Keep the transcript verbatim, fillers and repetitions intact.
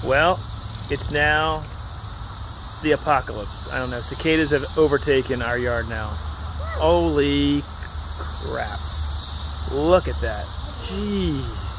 Well, it's now the apocalypse. I don't know. Cicadas have overtaken our yard now. Holy crap. Look at that. Jeez.